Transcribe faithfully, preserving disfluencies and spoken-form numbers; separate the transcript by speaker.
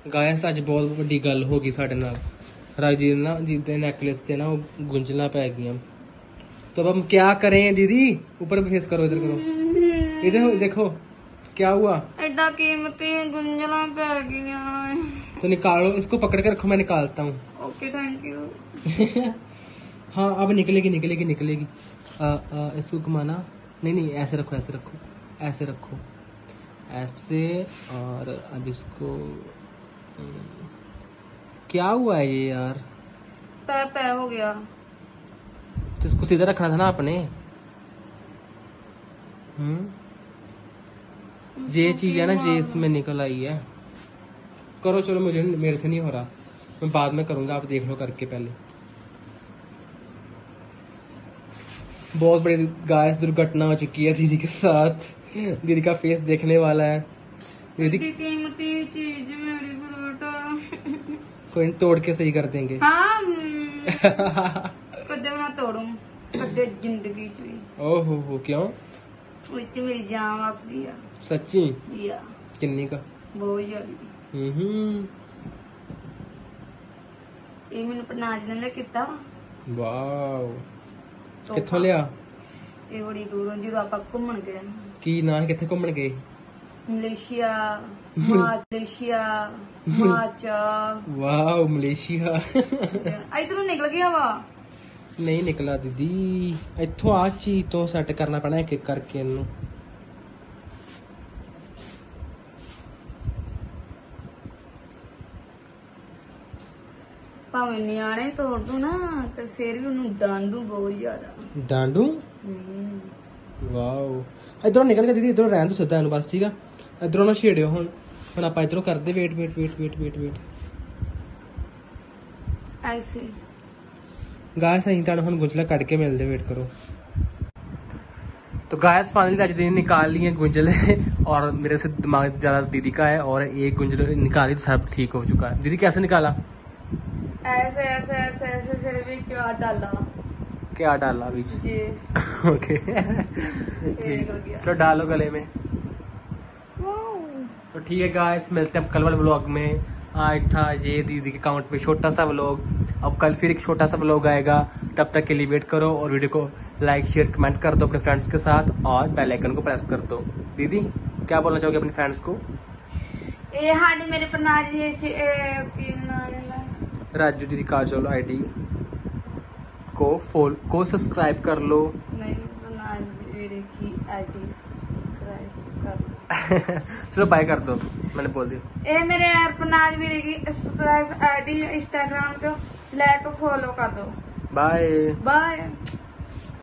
Speaker 1: Guys अज बहुत वड्डी गल हो गई साडे नाल। राजवीर ना जी दे नेकलेस ते ना गुंझला पै गई। तो अब हम क्या करें दीदी? ऊपर फेस करो, इधर करो, इधर देखो क्या हुआ।
Speaker 2: एडा कीमती गुंझला पै गई।
Speaker 1: तो निकालो, इसको पकड़ के रखो, मैं निकालता हूँ।
Speaker 2: Okay thank you.
Speaker 1: हाँ अब निकलेगी निकलेगी निकलेगी। आ, आ, इसको घुमाना, नहीं नहीं ऐसे रखो ऐसे रखो ऐसे रखो ऐसे। और अब इसको क्या हुआ है ये यार?
Speaker 2: पै पै हो गया।
Speaker 1: तो इसको सीधा रखना था ना आपने। हम्म ये चीज है ना, जे इसमें निकल आई है। करो चलो, मुझे मेरे से नहीं हो रहा, मैं बाद में करूंगा, आप देख लो करके पहले। बहुत बड़ी गाइस दुर्घटना हो चुकी है दीदी के साथ। दीदी का फेस देखने वाला है। दीदी
Speaker 2: कीमती चीज मेरी बेटा।
Speaker 1: कोई नहीं, तोड़ के सही कर देंगे।
Speaker 2: हाँ कदे ना तोड़ू कदे जिंदगी च भी।
Speaker 1: ओहो हो क्यों?
Speaker 2: विच मेरी जान वसदी आ।
Speaker 1: सच्ची?
Speaker 2: या
Speaker 1: किन्नी का?
Speaker 2: बहुत ज्यादा।
Speaker 1: हम्म
Speaker 2: ਇਹ ਮੈਨੂੰ ਪਨਾਜ ਨੇ ਕੀਤਾ ਵਾ।
Speaker 1: ਵਾਓ ਕਿੱਥੋਂ ਲਿਆ?
Speaker 2: ਇਹ ਬੜੀ ਦੂਰੋਂ ਜਦੋਂ ਆਪਾਂ ਘੁੰਮਣ ਗਏ।
Speaker 1: ਕੀ ਨਾਂ ਹੈ? ਕਿੱਥੇ ਘੁੰਮਣ ਗਏ?
Speaker 2: Malaysia, Malaysia, Himachal.
Speaker 1: Wow Malaysia.
Speaker 2: ਇਧਰੋਂ ਨਿਕਲ ਗਿਆ ਵਾ।
Speaker 1: ਨਹੀਂ ਨਿਕਲਾ ਦੀਦੀ, ਇੱਥੋਂ ਆ ਚੀਜ਼ ਤੋਂ ਸੈੱਟ ਕਰਨਾ ਪੈਣਾ ਇੱਕ ਇੱਕ ਕਰਕੇ ਇਹਨੂੰ।
Speaker 2: ਭਾਵੇਂ ਨਿਆਣੇ ਤੋੜ ਦੂ ਨਾ ਤੇ ਫਿਰ ਵੀ ਉਹਨੂੰ ਡਾਂਡੂ ਬਹੁਤ ਜ਼ਿਆਦਾ।
Speaker 1: ਡਾਂਡੂ? ਵਾਓ ਇਧਰੋਂ ਨਿਕਲ ਗਿਆ ਦੀਦੀ, ਇਧਰੋਂ ਰਹਿਣ ਦੋ ਸਿੱਧਾ ਇਹਨੂੰ ਬਸ, ਠੀਕ ਆ? ਇਧਰੋਂ ਨਾ ਛੇੜਿਓ। ਹੁਣ ਹੁਣ ਆਪਾਂ ਇਧਰੋਂ ਕਰਦੇ wait wait wait wait wait wait
Speaker 2: ਐਸੇ।
Speaker 1: गाइस ਅਸੀਂ ਤੁਹਾਨੂੰ ਹੁਣ ਗੁੰਝਲਾ ਕੱਢ ਕੇ ਮਿਲਦੇ, वेट करो। तो गाइस फाइनली आज दीदी निकाल लिए गुंजले और मेरे से दिमाग ज्यादा दीदी का है और एक गुंजले निकाली तो सब ठीक हो चुका है। दीदी कैसे निकाला?
Speaker 2: ऐसे ऐसे ऐसे ऐसे फिर भी क्या डाला?
Speaker 1: क्या डाला बीच?
Speaker 2: जी
Speaker 1: ओके चलो डालो गले में। तो ठीक है गाइस, मिलते हैं कल वाले व्लॉग में। आज था ये दीदी के अकाउंट पे छोटा सा व्लॉग, अब कल फिर एक छोटा सा व्लॉग आएगा। तब तक के लिए वेट करो और वीडियो को लाइक शेयर कमेंट कर दो अपने फ्रेंड्स के साथ और बेल आइकन को प्रेस कर दो। दीदी क्या बोलना चाहोगे अपने फ्रेंड्स को?
Speaker 2: ये हाडी मेरे पनाज जी
Speaker 1: राजू दीदी काजोल आईडी को फॉलो को सब्सक्राइब कर लो।
Speaker 2: नहीं पनाज मेरे की आईडी सब्सक्राइब कर लो।
Speaker 1: चलो बाय कर दो, मैंने बोल दिया।
Speaker 2: ये मेरे यार पनाज मेरे की सब्सक्राइब आईडी इंस्टाग्राम पे लाइक फॉलो कर दो।
Speaker 1: Bye
Speaker 2: bye.